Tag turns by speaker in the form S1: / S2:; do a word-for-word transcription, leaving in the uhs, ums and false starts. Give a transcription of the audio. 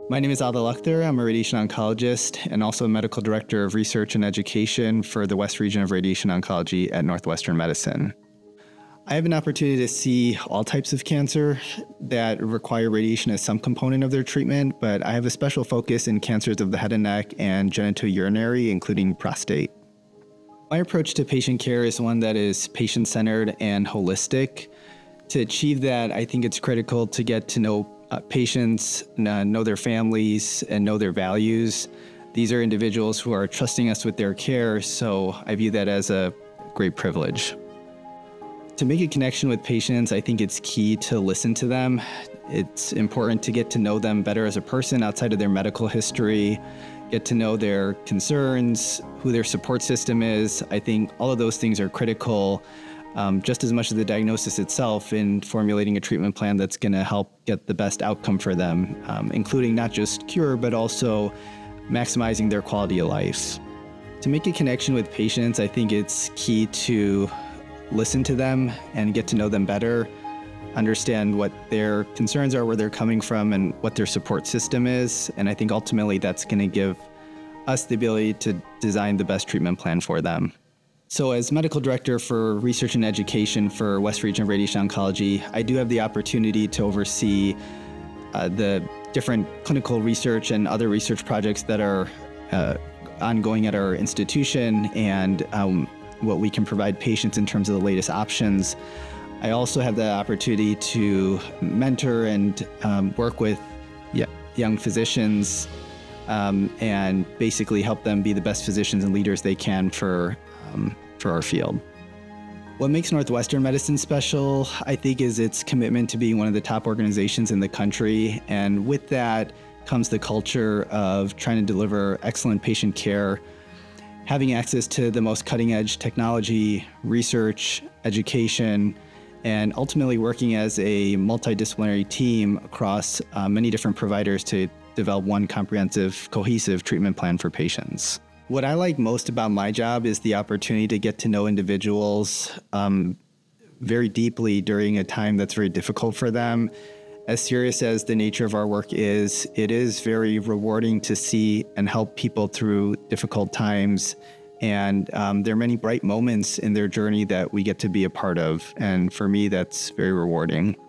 S1: My name is Adil Akthar. I'm a radiation oncologist and also a medical director of research and education for the West Region of Radiation Oncology at Northwestern Medicine. I have an opportunity to see all types of cancer that require radiation as some component of their treatment, but I have a special focus in cancers of the head and neck and genitourinary, including prostate. My approach to patient care is one that is patient-centered and holistic. To achieve that, I think it's critical to get to know uh, patients, uh, know their families, and know their values. These are individuals who are trusting us with their care, so I view that as a great privilege. To make a connection with patients, I think it's key to listen to them. It's important to get to know them better as a person outside of their medical history, get to know their concerns, who their support system is. I think all of those things are critical, um, just as much as the diagnosis itself, in formulating a treatment plan that's going to help get the best outcome for them, um, including not just cure, but also maximizing their quality of life. To make a connection with patients, I think it's key to listen to them and get to know them better, understand what their concerns are, where they're coming from, and what their support system is. And I think ultimately that's going to give us the ability to design the best treatment plan for them. So as medical director for research and education for West Region of Radiation Oncology, I do have the opportunity to oversee uh, the different clinical research and other research projects that are uh, ongoing at our institution, and um, what we can provide patients in terms of the latest options. I also have the opportunity to mentor and um, work with young physicians um, and basically help them be the best physicians and leaders they can for, um, for our field. What makes Northwestern Medicine special, I think, is its commitment to being one of the top organizations in the country. And with that comes the culture of trying to deliver excellent patient care, having access to the most cutting-edge technology, research, education, and ultimately working as a multidisciplinary team across uh, many different providers to develop one comprehensive, cohesive treatment plan for patients. What I like most about my job is the opportunity to get to know individuals um, very deeply during a time that's very difficult for them. As serious as the nature of our work is, it is very rewarding to see and help people through difficult times. And um, there are many bright moments in their journey that we get to be a part of. And for me, that's very rewarding.